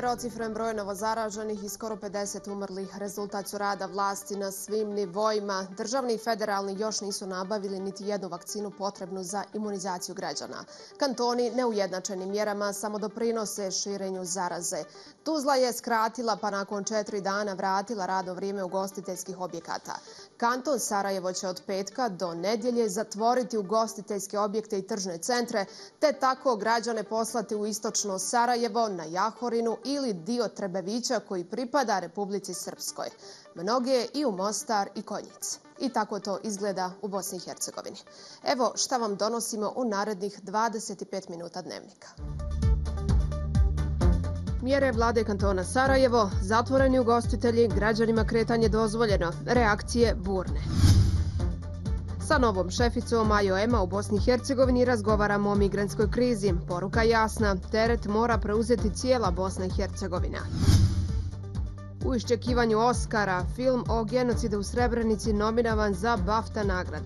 Četverocifren broj novozaraženih i skoro 50 umrlih. Rezultat su rada vlasti na svim nivoima. Državni i federalni još nisu nabavili niti jednu vakcinu potrebnu za imunizaciju građana. Kantoni neujednačenim mjerama samo doprinose širenju zaraze. Tuzla je skratila pa nakon 4 dana vratila radno vrijeme ugostiteljskih objekata. Kanton Sarajevo će od petka do nedjelje zatvoriti ugostiteljske objekte i tržne centre, te tako građane poslati u istočno Sarajevo, na Jahorinu ili dio Trebevića koji pripada Republici Srpskoj. Mnoge i u Mostar i Konjic. I tako to izgleda u Bosni i Hercegovini. Evo šta vam donosimo u narednih 25 minuta dnevnika. Mjere vlade kantona Sarajevo, zatvoreni ugostitelji, građanima kretanje dozvoljeno, reakcije burne. Sa novom šeficom IOM-a u Bosni i Hercegovini razgovaramo o migrantskoj krizi. Poruka jasna, teret mora preuzeti cijela Bosna i Hercegovina. U iščekivanju Oskara, film o genocidu u Srebrenici nominovan za BAFTA nagrade.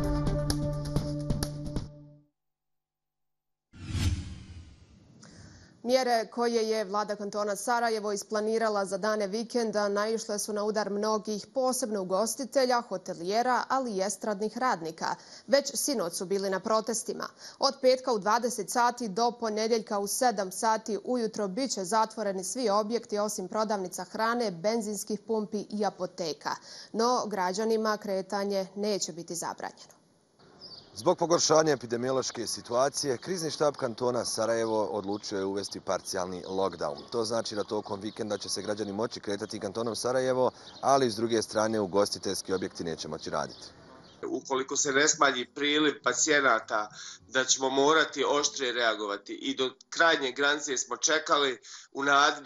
Mjere koje je vlada kantona Sarajevo isplanirala za dane vikenda naišle su na udar mnogih, posebno ugostitelja, hotelijera, ali i estradnih radnika. Već sinoć su bili na protestima. Od petka u 20 sati do ponedjeljka u 7 sati ujutro bit će zatvoreni svi objekti osim prodavnica hrane, benzinskih pumpi i apoteka. No građanima kretanje neće biti zabranjeno. Zbog pogoršanja epidemiološke situacije, krizni štab kantona Sarajevo odlučio je uvesti parcijalni lockdown. To znači da tokom vikenda će se građani moći kretati kantonom Sarajevo, ali s druge strane ugostiteljski objekti neće moći raditi. Ukoliko se ne smanji priliv pacijenata, da ćemo morati oštrije reagovati. I do krajnje granice smo čekali u nadi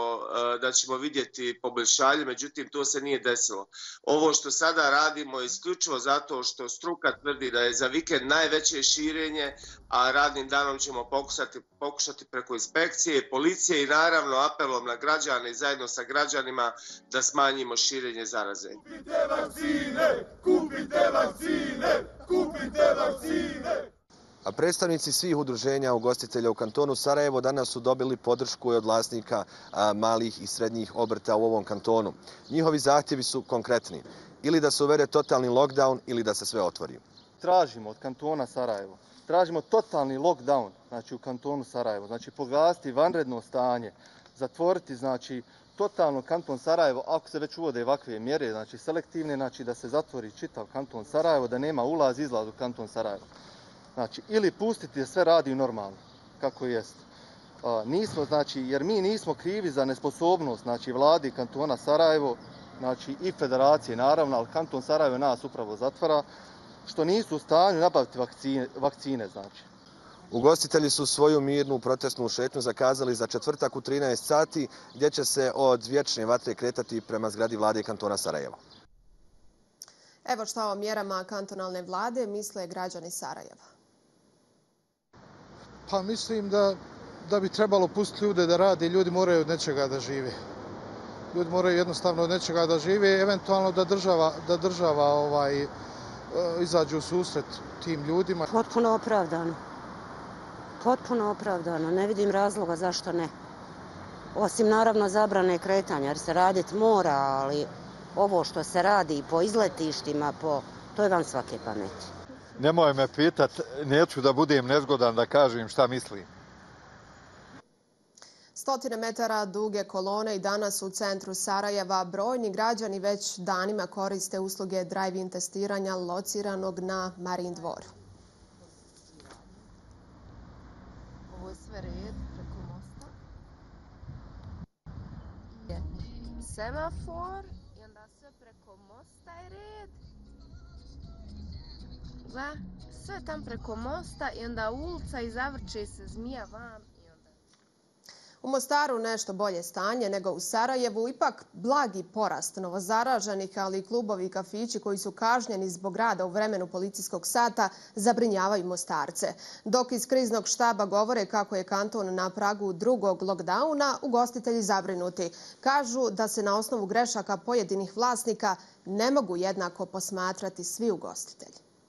da ćemo vidjeti poboljšanje, međutim to se nije desilo. Ovo što sada radimo je isključivo zato što struka tvrdi da je za vikend najveće širenje, a radnim danom ćemo pokušati preko inspekcije, policije i naravno apelom na građane i zajedno sa građanima da smanjimo širenje zaraze. Kupite vakcine! Kupite vakcine! Kupite vakcine! A predstavnici svih udruženja ugostitelja u kantonu Sarajevo danas su dobili podršku od vlasnika malih i srednjih obrta u ovom kantonu. Njihovi zahtjevi su konkretni. Ili da se uvede totalni lockdown ili da se sve otvori. Tražimo od kantona Sarajevo, tražimo totalni lockdown, znači u kantonu Sarajevo, znači proglasiti vanredno stanje, zatvoriti znači totalno kanton Sarajevo, ako se već uvode ovakve mjere, znači selektivne, znači da se zatvori čitav kanton Sarajevo, da nema ulaz, izlaz u kanton Sarajevo. Znači, ili pustiti da sve radi normalno, kako jest. Nismo, znači, jer mi nismo krivi za nesposobnost, znači, vladi kantona Sarajevo, znači, i federacije, naravno, ali kanton Sarajevo nas upravo zatvara, što nisu u stanju nabaviti vakcine, znači. Ugostitelji su svoju mirnu protestnu šetnju zakazali za četvrtak u 13 sati, gdje će se od vječne vatre kretati prema zgradi vlade kantona Sarajevo. Evo šta o mjerama kantonalne vlade misle građani Sarajeva. Pa mislim da bi trebalo pustiti ljude da rade, ljudi moraju od nečega da žive. Ljudi moraju jednostavno od nečega da žive, eventualno da država izađe u susret tim ljudima. Potpuno opravdano. Potpuno opravdano. Ne vidim razloga zašto ne. Osim naravno zabrane kretanja, jer se raditi mora, ali ovo što se radi po izletištima, to je van svake pameti. Nemoj me pitat, neću da budem nezgodan da kažem šta mislim. Stotine metara duge kolone i danas u centru Sarajeva brojni građani već danima koriste usluge drive-in testiranja lociranog na Marin dvoru. Ovo je sve red preko mosta. Semafor i onda sve preko mosta je red. Gledaj, sve tam preko mosta i onda ulica i zavrće se zmija van. U Mostaru nešto bolje stanje nego u Sarajevu, ipak blagi porast novozaraženih, ali i klubovi i kafići koji su kažnjeni zbog rada u vremenu policijskog sata zabrinjavaju Mostarce. Dok iz kriznog štaba govore kako je kanton na pragu drugog lockdowna, ugostitelji zabrinuti. Kažu da se na osnovu grešaka pojedinih vlasnika ne mogu jednako posmatrati svi ugostitelji.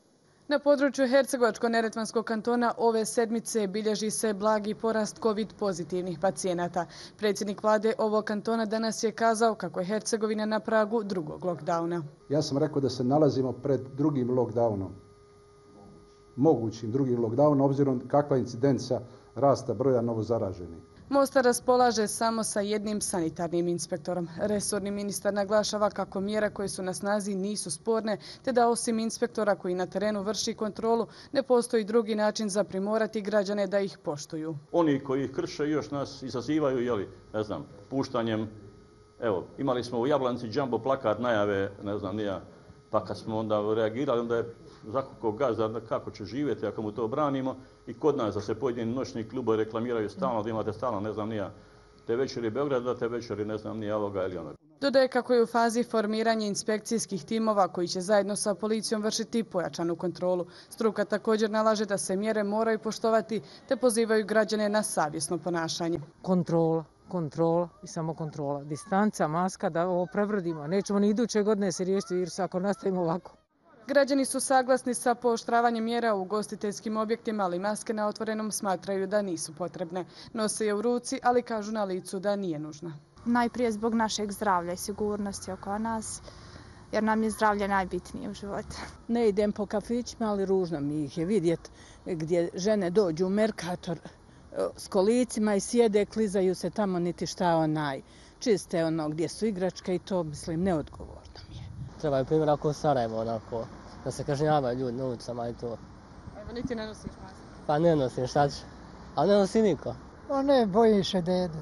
Na području Hercegovačko-neretvanskog kantona ove sedmice bilježi se blagi porast COVID pozitivnih pacijenata. Predsjednik vlade ovog kantona danas je kazao kako je Hercegovina na pragu drugog lockdowna. Ja sam rekao da se nalazimo pred drugim lockdownom, mogućim drugim lockdownom, obzirom kakva je incidenca rasta broja novozaraženih. Mostar raspolaže samo sa jednim sanitarnim inspektorom. Resorni ministar naglašava kako mjere koje su na snazi nisu sporne, te da osim inspektora koji na terenu vrši kontrolu, ne postoji drugi način za primorati građane da ih poštuju. Oni koji ih krše još nas izazivaju, puštanjem. Evo, imali smo u Jablanci jumbo plakat najave, pa kad smo onda reagirali, onda je zakukao gazda kako će živjeti ako mu to branimo. I kod nas da se pojedini noćni klubovi reklamiraju stalno, da imate stalno, te večeri Beograda, te večeri ovoga ili onoga. Dodaje kako je u fazi formiranje inspekcijskih timova koji će zajedno sa policijom vršiti pojačanu kontrolu. Struka također nalaže da se mjere moraju poštovati te pozivaju građane na savjesno ponašanje. Kontrola i samo kontrola. Distanca, maska, da ovo prebrodimo. Nećemo ni iduće godine se riješiti virusa ako nastavimo ovako. Građani su saglasni sa pooštravanjem mjera u ugostiteljskim objektima, ali maske na otvorenom smatraju da nisu potrebne. Nose je u ruci, ali kažu na licu da nije nužna. Najprije zbog našeg zdravlja i sigurnosti oko nas, jer nam je zdravlje najbitnije u životu. Ne idem po kafićima, ali ružno mi ih je vidjeti gdje žene dođu u Merkator s kolicima i sjede, klizaju se tamo niti šta čiste gdje su igračke i to mislim neodgovorno mi je. Treba je primjer ako u Sarajevo da se kažnjavaju ljudi na ulicama i to. Evo niti ne nosiš masku? Pa ne nosim, šta ću? Ali ne nosi niko. O ne, bojiš se dede.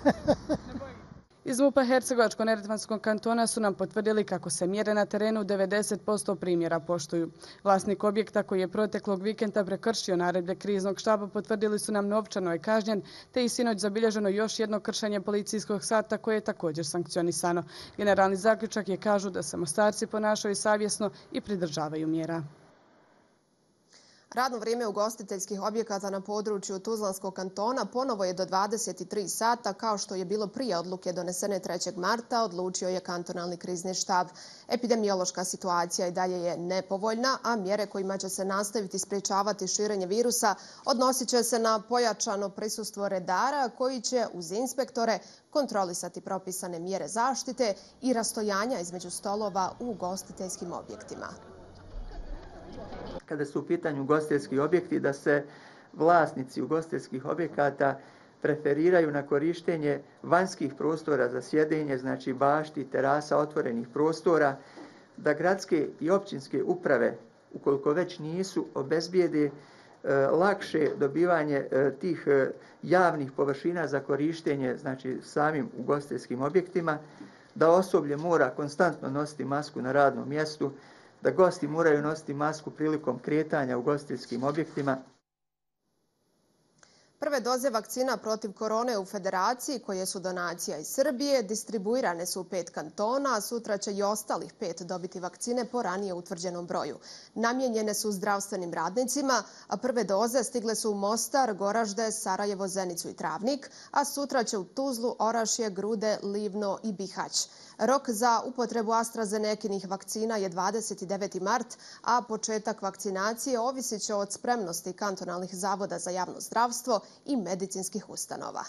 Iz MUP-a Hercegovačko-neretvanskog kantona su nam potvrdili kako se mjere na terenu 90% primjera poštuju. Vlasnik objekta koji je proteklog vikenda prekršio naredbe kriznog štaba potvrdili su nam novčano je kažnjen, te i sinoć zabilježeno još jedno kršenje policijskog sata koje je također sankcionisano. Generalni zaključak je kažu da se Mostarci ponašaju savjesno i pridržavaju mjera. Radno vrijeme ugostiteljskih objekata na području Tuzlanskog kantona ponovo je do 23 sata, kao što je bilo prije odluke donesene 3. marta, odlučio je kantonalni krizni štab. Epidemiološka situacija i dalje je nepovoljna, a mjere kojima će se nastaviti sprječavati širenje virusa odnosit će se na pojačano prisustvo redara koji će uz inspektore kontrolisati propisane mjere zaštite i rastojanja između stolova u ugostiteljskim objektima. Kada su u pitanju ugostiteljski objekti, da se vlasnici ugostiteljskih objekata preferiraju na korištenje vanjskih prostora za sjedenje, znači bašti, terasa, otvorenih prostora, da gradske i općinske uprave, ukoliko već nisu, obezbijede lakše dobivanje tih javnih površina za korištenje, znači samim ugostiteljskim objektima, da osoblje mora konstantno nositi masku na radnom mjestu, da gosti moraju nositi masku prilikom kretanja u ugostiteljskim objektima. Prve doze vakcina protiv korone u Federaciji, koje su donacija iz Srbije, distribuirane su u 5 kantona, a sutra će i ostalih 5 dobiti vakcine po ranije utvrđenom broju. Namijenjene su zdravstvenim radnicima, a prve doze stigle su u Mostar, Goražde, Sarajevo, Zenicu i Travnik, a sutra će u Tuzlu, Orašje, Grude, Livno i Bihać. Rok za upotrebu AstraZenekinih vakcina je 29. mart, a početak vakcinacije ovisit će od spremnosti kantonalnih zavoda za javno zdravstvo i medicinskih ustanova.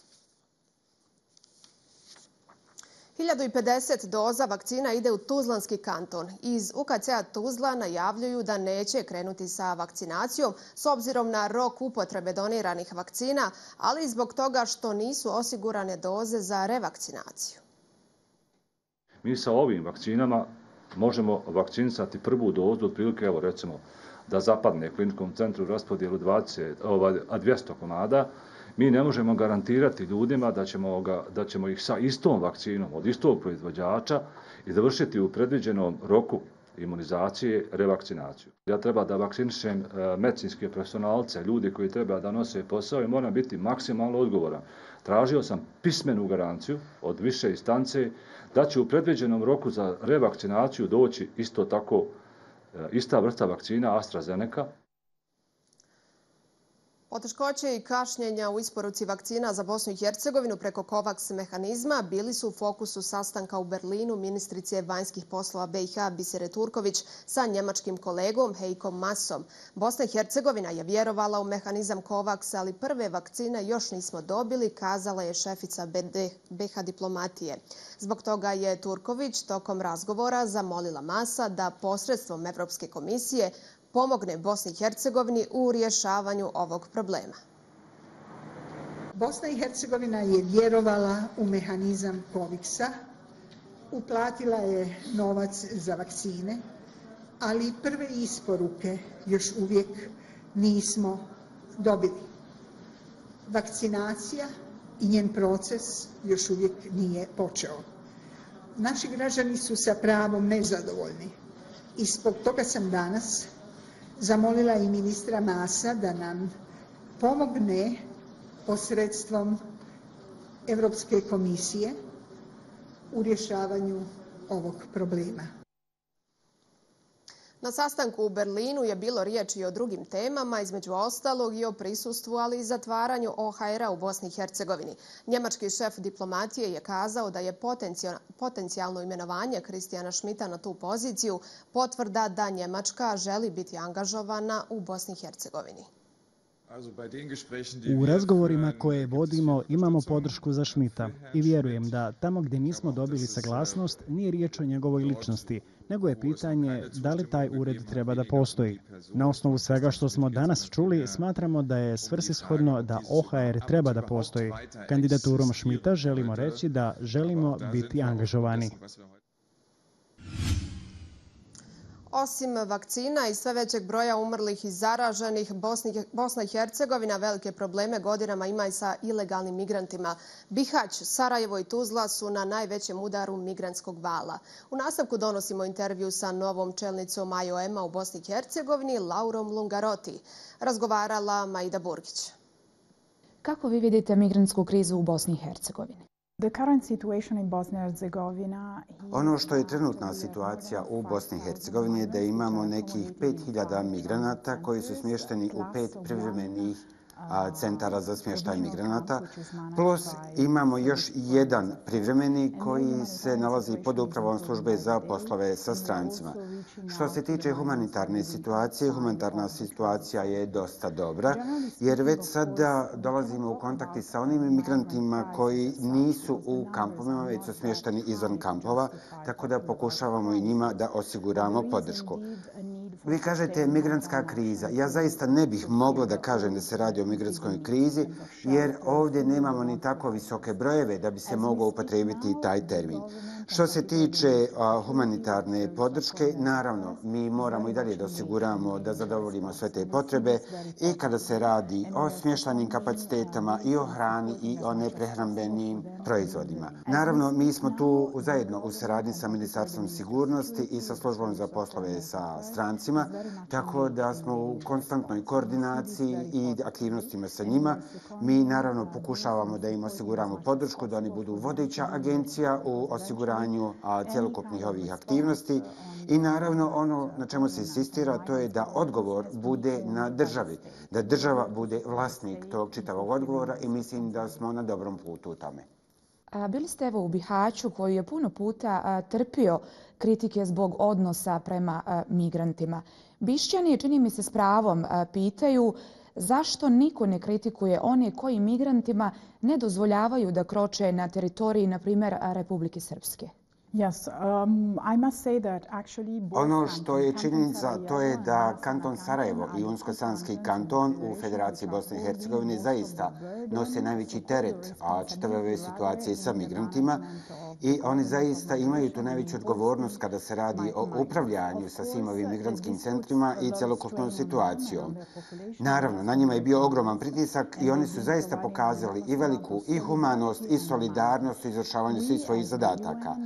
1050 doza vakcina ide u Tuzlanski kanton. Iz UKC-a Tuzla najavljuju da neće krenuti sa vakcinacijom s obzirom na rok upotrebe doniranih vakcina, ali i zbog toga što nisu osigurane doze za revakcinaciju. Mi sa ovim vakcinama možemo vakcinisati prvu dozu, otprilike, evo recimo, da zapadne kliničkom centru raspodijelu 200 komada. Mi ne možemo garantirati ljudima da ćemo ih sa istom vakcinom od istog proizvođača i završiti u predviđenom roku imunizacije, revakcinaciju. Ja treba da vakcinišem medicinske profesionalce, ljudi koji treba da nose posao i moram biti maksimalno odgovoran. Tražio sam pismenu garanciju od više instance da će u predviđenom roku za revakcinaciju doći isto tako ista vrsta vakcina AstraZeneca. Poteškoće i kašnjenja u isporuci vakcina za Bosnu i Hercegovinu preko COVAX mehanizma bili su u fokusu sastanka u Berlinu ministrice vanjskih poslova BiH Bisere Turković sa njemačkim kolegom Heikom Maasom. Bosna i Hercegovina je vjerovala u mehanizam COVAX, ali prve vakcine još nismo dobili, kazala je šefica BiH diplomatije. Zbog toga je Turković tokom razgovora zamolila Maasa da posredstvom Evropske komisije pomogne Bosni i Hercegovini u rješavanju ovog problema. Bosna i Hercegovina je vjerovala u mehanizam COVAX-a, uplatila je novac za vakcine, ali prve isporuke još uvijek nismo dobili. Vakcinacija i njen proces još uvijek nije počeo. Naši građani su sa pravom nezadovoljni i zbog toga sam danas zamolila i ministra Maasa da nam pomogne posredstvom Evropske komisije u rješavanju ovog problema. Na sastanku u Berlinu je bilo riječi i o drugim temama, između ostalog i o prisustvu, ali i zatvaranju OHR-a u Bosni i Hercegovini. Njemački šef diplomatije je kazao da je potencijalno imenovanje Kristijana Schmidta na tu poziciju potvrda da Njemačka želi biti angažovana u Bosni i Hercegovini. U razgovorima koje vodimo imamo podršku za Schmidta i vjerujem da tamo gdje nismo dobili saglasnost nije riječ o njegovoj ličnosti, nego je pitanje da li taj ured treba da postoji. Na osnovu svega što smo danas čuli, smatramo da je svrsishodno da OHR treba da postoji. Kandidaturom Schmidta želimo reći da želimo biti angažovani. Osim vakcina i sve većeg broja umrlih i zaraženih, Bosna i Hercegovina velike probleme godinama ima i sa ilegalnim migrantima. Bihać, Sarajevo i Tuzla su na najvećem udaru migrantskog vala. U nastavku donosimo intervju sa novom čelnicom IOM-a u Bosni i Hercegovini, Laurom Lungaroti. Razgovarala Maida Burgić. Kako vi vidite migrantsku krizu u Bosni i Hercegovini? Ono što je trenutna situacija u Bosni i Hercegovini je da imamo nekih 5000 migranata koji su smješteni u 5 privremenih centara za smještaj migranata, plus imamo još jedan privremeni koji se nalazi pod upravom službe za poslove sa strancima. Što se tiče humanitarne situacije, humanitarna situacija je dosta dobra, jer već sada dolazimo u kontakti sa onim migrantima koji nisu u kampovima, već su smješteni izvan kampova, tako da pokušavamo i njima da osiguramo podršku. Vi kažete migrantska kriza. Ja zaista ne bih mogla da kažem da se radi o migrantskoj krizi, jer ovdje nemamo ni tako visoke brojeve da bi se mogao upotrijebiti taj termin. Što se tiče humanitarne podrške, naravno, mi moramo i dalje da osiguramo da zadovoljimo sve te potrebe i kada se radi o smještajnim kapacitetima i o hrani i o neprehrambenim proizvodima. Naravno, mi smo tu zajedno u saradnji sa Ministarstvom sigurnosti i sa službom za poslove sa strancima, tako da smo u konstantnoj koordinaciji i aktivnostima sa njima. Mi naravno pokušavamo da im osiguramo podršku, da oni budu vodeća agencija u osiguranju cjelokupnih ovih aktivnosti i naravno ono na čemu se insistira to je da odgovor bude na državi, da država bude vlasnik tog čitavog odgovora i mislim da smo na dobrom putu u tome. Bili ste evo u Bihaću koji je puno puta trpio kritike zbog odnosa prema migrantima. Bišćani, čini mi se s pravom, pitaju zašto niko ne kritikuje one koji migrantima ne dozvoljavaju da kroče na teritoriji, na primjer, Republike Srpske. Ono što je činjenica to je da kanton Sarajevo i Unsko-Sanski kanton u Federaciji Bosne i Hercegovine zaista nose najveći teret čitave ove situacije sa migrantima i oni zaista imaju tu najveću odgovornost kada se radi o upravljanju sa svim ovim migrantskim centrima i celokupnom situacijom. Naravno, na njima je bio ogroman pritisak i oni su zaista pokazali i veliku i humanost i solidarnost u izvršavanju svih svojih zadataka.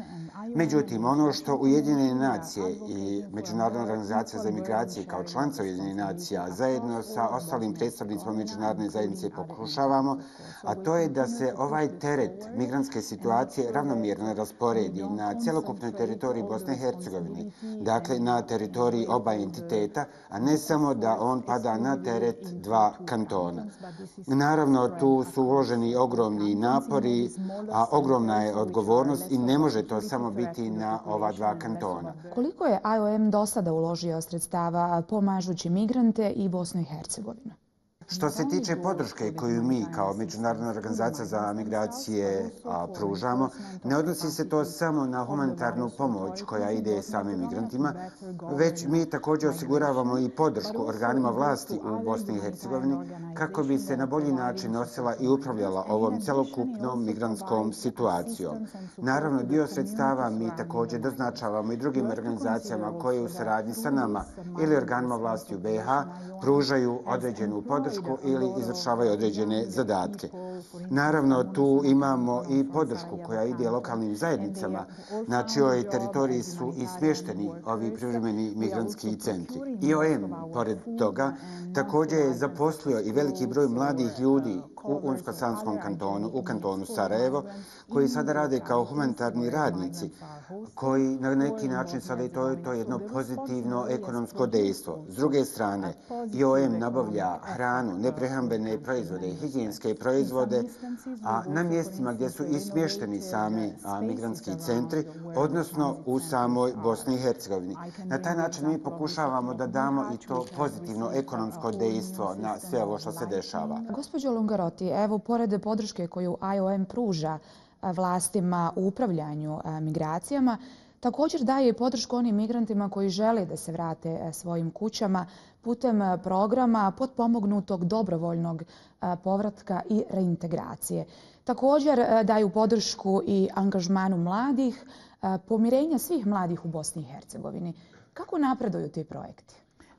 Međutim, ono što Ujedinjene nacije i Međunarodna organizacija za migracije kao članica Ujedinjenih nacija zajedno sa ostalim predstavnicima međunarodne zajednice pokušavamo, a to je da se ovaj teret migrantske situacije ravnomjerno rasporedi na cjelokupnoj teritoriji Bosne i Hercegovine, dakle na teritoriji oba entiteta, a ne samo da on pada na teret dva kantona. Naravno, tu su uloženi ogromni napori, a ogromna je odgovornost i ne može to samo biti na ova dva kantona. Koliko je IOM do sada uložio sredstava pomažući migrante i Bosnu i Hercegovinu? Što se tiče podrške koju mi kao Međunarodna organizacija za migracije pružamo, ne odnosi se to samo na humanitarnu pomoć koja ide samim migrantima, već mi također osiguravamo i podršku organima vlasti u Bosni i Hercegovini kako bi se na bolji način nosila i upravljala ovom celokupnom migrantskom situacijom. Naravno, dio sredstava mi također doznačavamo i drugim organizacijama koje u saradnji sa nama ili organima vlasti u BiH pružaju određenu podršku ili izvršavaju određene zadatke. Naravno, tu imamo i podršku koja ide lokalnim zajednicama, na čijoj teritoriji su i smješteni ovi privremeni migrantski centri. IOM, pored toga, također je zaposlio i veliki broj mladih ljudi u Unsko-Sanskom kantonu, u kantonu Sarajevo, koji sada rade kao humanitarni radnici, koji na neki način sada je to jedno pozitivno ekonomsko dejstvo. S druge strane, IOM nabavlja hranu, neprehrambene proizvode i higijenske proizvode, a na mjestima gdje su i smješteni sami migrantski centri, odnosno u samoj Bosni i Hercegovini. Na taj način mi pokušavamo da damo i to pozitivno ekonomsko dejstvo na sve ovo što se dešava. Gospođo Lungaroti, evo, pored podrške koju IOM pruža vlastima u upravljanju migracijama, također daje i podršku onim migrantima koji žele da se vrate svojim kućama putem programa potpomognutog dobrovoljnog povratka i reintegracije. Također daju podršku i angažmanu mladih, pomirenja svih mladih u Bosni i Hercegovini. Kako napreduju ti projekti?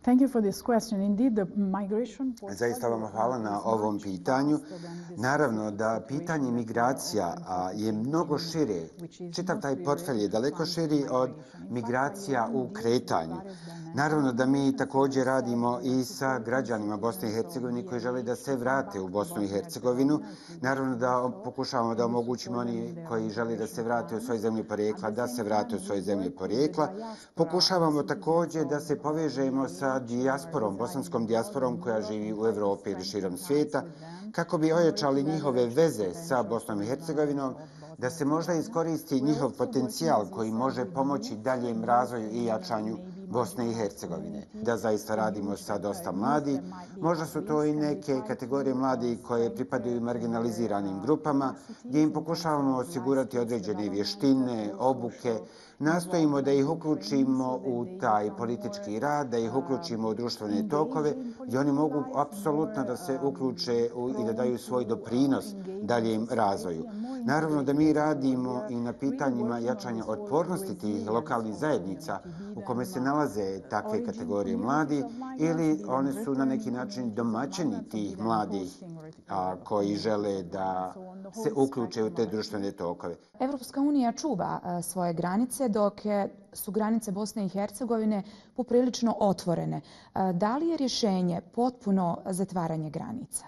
Zaista vam hvala na ovom pitanju. Naravno da pitanje migracija je mnogo šire. Čitav taj portfelj je daleko širi od migracija u kretanju. Naravno da mi također radimo i sa građanima Bosne i Hercegovine koji žele da se vrate u Bosnu i Hercegovinu. Naravno da pokušavamo da omogućimo oni koji žele da se vrate u svoje zemlje porijekla, da se vrate u svoje zemlje porijekla. Pokušavamo također da se povežemo sa dijasporom, bosanskom dijasporom koja živi u Evropi ili širom svijeta, kako bi ojačali njihove veze sa Bosnom i Hercegovinom, da se možda iskoristi njihov potencijal koji može pomoći daljem razvoju i jačanju Bosne i Hercegovine. Da zaista radimo sa dosta mladih. Možda su to i neke kategorije mladih koje pripadaju marginaliziranim grupama, gdje im pokušavamo osigurati određene vještine, obuke. Nastojimo da ih uključimo u taj politički rad, da ih uključimo u društvene tokove, gdje oni mogu apsolutno da se uključe i da daju svoj doprinos daljem razvoju. Naravno da mi radimo i na pitanjima jačanja otpornosti tih lokalnih zajednica u kome se nalaze takve kategorije mladih ili one su na neki način domaćini tih mladih koji žele da se uključe u te društvene tokove. Evropska unija čuva svoje granice, dok su granice Bosne i Hercegovine poprilično otvorene. Da li je rješenje potpuno zatvaranje granica?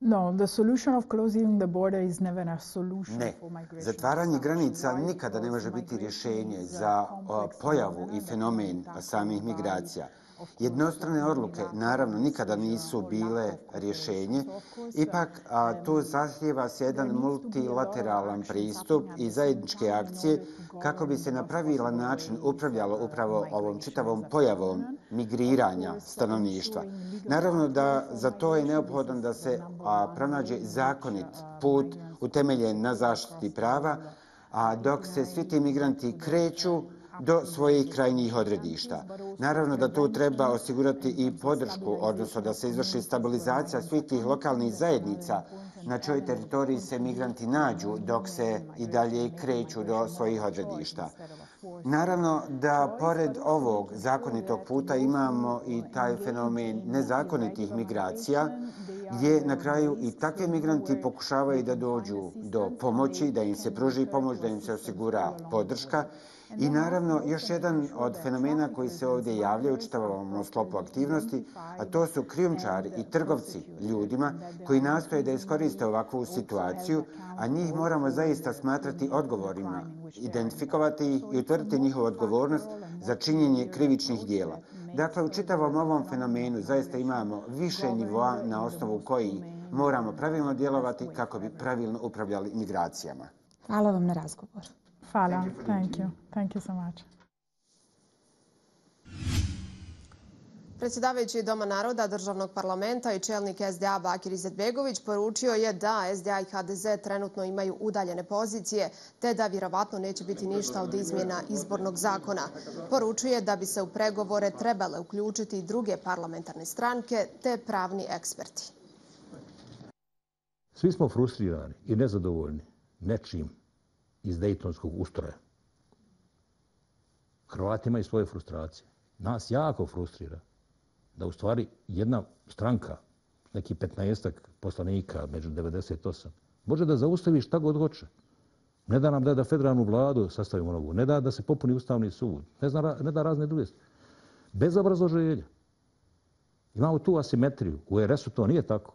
Ne, zatvaranje granica nikada ne može biti rješenje za pojavu i fenomen samih migracija. Jednostrane odluke naravno nikada nisu bile rješenje, ipak tu zahtijeva se jedan multilateralan pristup i zajedničke akcije kako bi se na pravilan način upravljalo upravo ovom čitavom pojavom migriranja stanovništva. Naravno da za to je neophodno da se pronađe zakonit put utemeljen na zaštiti prava, a dok se svi ti migranti kreću do svojih krajnjih odredišta. Naravno da tu treba osigurati i podršku, odnosno da se izvrši stabilizacija svih tih lokalnih zajednica na čijoj teritoriji se migranti nađu dok se i dalje kreću do svojih odredišta. Naravno da pored ovog zakonitog puta imamo i taj fenomen nezakonitih migracija, gdje na kraju i takvi migranti pokušavaju da dođu do pomoći, da im se pruži pomoć, da im se osigura podrška. I naravno, još jedan od fenomena koji se ovdje javljaju u čitavom sklopu aktivnosti, a to su krijumčari i trgovci ljudima koji nastoje da iskoriste ovakvu situaciju, a njih moramo zaista smatrati odgovorima, identifikovati ih i utvrditi njihovu odgovornost za činjenje krivičnih dijela. Dakle, u čitavom ovom fenomenu zaista imamo više nivoa na osnovu kojih moramo pravilno djelovati kako bi pravilno upravljali migracijama. Hvala vam na razgovor. Hvala. Thank you. Thank you so much. Predsjedavajući Doma naroda, Državnog parlamenta i čelnik SDA Bakir Izetbegović poručio je da SDA i HDZ trenutno imaju udaljene pozicije, te da vjerovatno neće biti ništa od izmjena izbornog zakona. Poručuje da bi se u pregovore trebale uključiti i druge parlamentarne stranke te pravni eksperti. Svi smo frustrirani i nezadovoljni nečim iz dejtonskog ustroja. Hrvati imaju svoje frustracije. Nas jako frustrira da u stvari jedna stranka, neki 15-ak poslanika među 98, može da zaustavi šta god hoće. Ne da nam da federalnu vladu sastavimo novu, ne da se popuni Ustavni sud, ne da razne druge stvari. Bez obrazloženja. Imamo tu asimetriju. U RS-u to nije tako.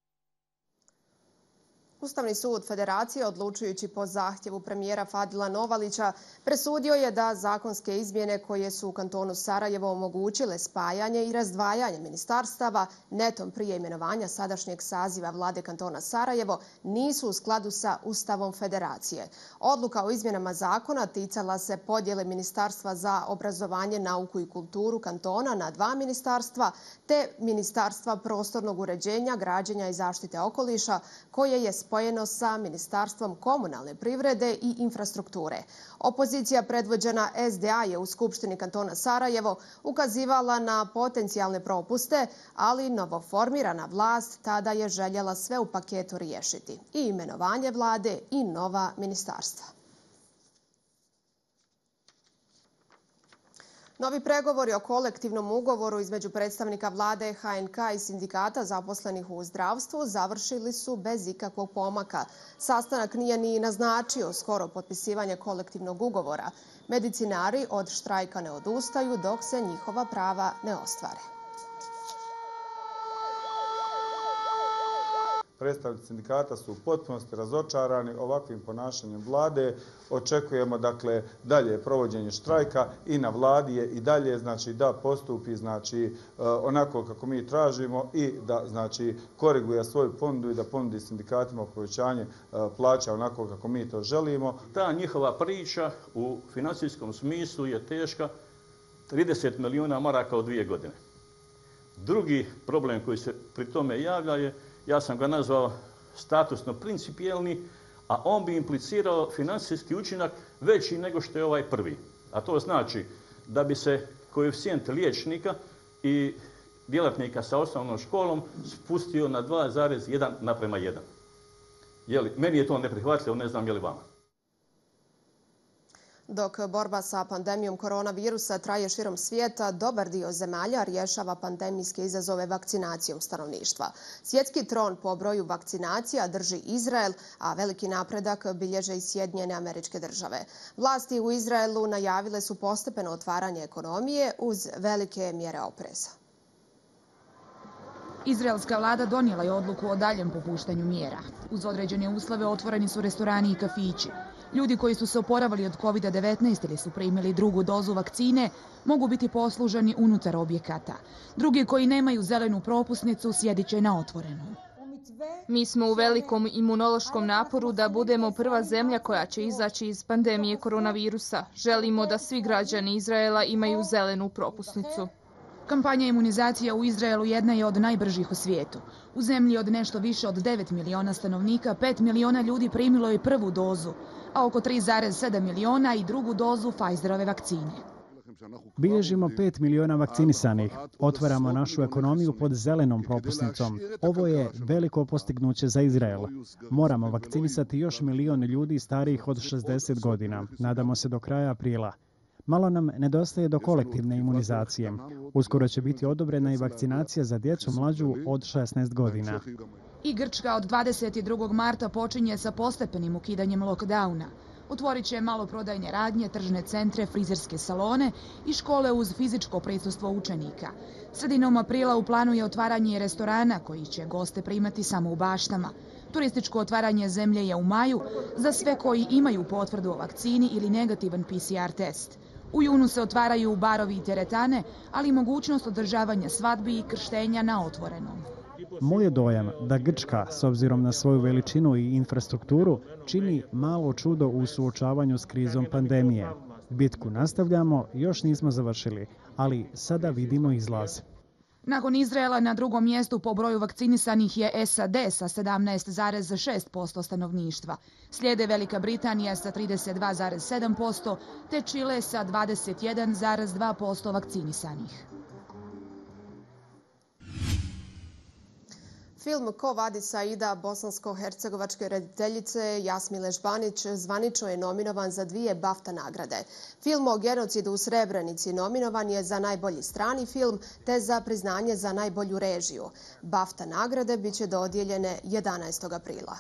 Ustavni sud Federacije, odlučujući po zahtjevu premijera Fadila Novalića, presudio je da zakonske izmjene koje su u kantonu Sarajevo omogućile spajanje i razdvajanje ministarstava netom prije imenovanja sadašnjeg saziva vlade kantona Sarajevo nisu u skladu sa Ustavom Federacije. Odluka o izmjenama zakona ticala se podjele Ministarstva za obrazovanje, nauku i kulturu kantona na 2 ministarstva, te Ministarstva prostornog uređenja, građenja i zaštite okoliša, koje je spojeno sa Ministarstvom komunalne privrede i infrastrukture. Opozicija predvođena SDA je u Skupštini kantona Sarajevo ukazivala na potencijalne propuste, ali novoformirana vlast tada je željela sve u paketu riješiti. I imenovanje vlade i nova ministarstva. Novi pregovori o kolektivnom ugovoru između predstavnika vlade HNK i sindikata zaposlenih u zdravstvu završili su bez ikakvog pomaka. Sastanak nije ni naznačio skoro potpisivanje kolektivnog ugovora. Medicinari od štrajka ne odustaju dok se njihova prava ne ostvare. Predstavnici sindikata su u potpunosti razočarani ovakvim ponašanjem vlade. Očekujemo dakle dalje provođenje štrajka i na vladi je i dalje da postupi onako kako mi tražimo i da koriguje svoju ponudu i da ponudi sindikatima povećanje plaća onako kako mi to želimo. Ta njihova priča u financijskom smislu je teška 30 milijuna maraka u 2 godine. Drugi problem koji se pri tome javlja je, ja sam ga nazvao statusno principijelni, a on bi implicirao financijski učinak veći nego što je ovaj prvi. A to znači da bi se koeficijent liječnika i djelatnika sa osnovnom školom spustio na 2,1:1. Meni je to neprihvatljivo, ne znam je li vama. Dok borba sa pandemijom koronavirusa traje širom svijeta, dobar dio zemalja rješava pandemijske izazove vakcinacijom stanovništva. Svjetski tron po broju vakcinacija drži Izrael, a veliki napredak bilježe i Sjedinjene Američke Države. Vlasti u Izraelu najavile su postepeno otvaranje ekonomije uz velike mjere opreza. Izraelska vlada donijela je odluku o daljem popuštanju mjera. Uz određene uslove otvoreni su restorani i kafići. Ljudi koji su se oporavili od COVID-19 ili su primili drugu dozu vakcine mogu biti posluženi unutar objekata. Drugi koji nemaju zelenu propusnicu sjedit će na otvorenom. Mi smo u velikom imunološkom naporu da budemo prva zemlja koja će izaći iz pandemije koronavirusa. Želimo da svi građani Izraela imaju zelenu propusnicu. Kampanja imunizacija u Izraelu jedna je od najbržih u svijetu. U zemlji od nešto više od 9 miliona stanovnika, 5 miliona ljudi primilo je prvu dozu, a oko 3,7 miliona i drugu dozu Pfizerove vakcine. Bilježimo 5 miliona vakcinisanih. Otvaramo našu ekonomiju pod zelenom propusnicom. Ovo je veliko postignuće za Izrael. Moramo vakcinisati još 1 milion ljudi starijih od 60 godina. Nadamo se do kraja aprila. Malo nam nedostaje do kolektivne imunizacije. Uskoro će biti odobrena i vakcinacija za djecu mlađu od 16 godina. I Grčka od 22. marta počinje sa postepenim ukidanjem lockdowna. Otvorit će maloprodajne radnje, tržne centre, frizerske salone i škole uz fizičko prisustvo učenika. Sredinom aprila u planu je otvaranje restorana koji će goste primati samo u baštama. Turističko otvaranje zemlje je u maju za sve koji imaju potvrdu o vakcini ili negativan PCR test. U junu se otvaraju barovi i teretane, ali i mogućnost održavanja svadbi i krštenja na otvorenom. Moj je dojam da Grčka, s obzirom na svoju veličinu i infrastrukturu, čini malo čudo u suočavanju s krizom pandemije. Bitku nastavljamo, još nismo završili, ali sada vidimo izlaz. Nakon Izraela na drugom mjestu po broju vakcinisanih je SAD sa 17,6% stanovništva. Slijede Velika Britanija sa 32,7% te Čile sa 21,2% vakcinisanih. Film Ko vadi Saida bosansko-hercegovačke rediteljice Jasmile Žbanić zvanično je nominovan za 2 BAFTA nagrade. Film o genocidu u Srebrenici nominovan je za najbolji strani film te za priznanje za najbolju režiju. BAFTA nagrade biće dodijeljene 11. aprila.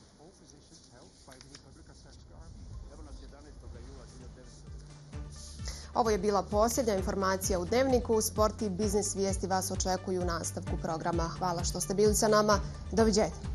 Ovo je bila posljednja informacija u Dnevniku. Sport i biznis vijesti vas očekuju u nastavku programa. Hvala što ste bili sa nama. Doviđenja.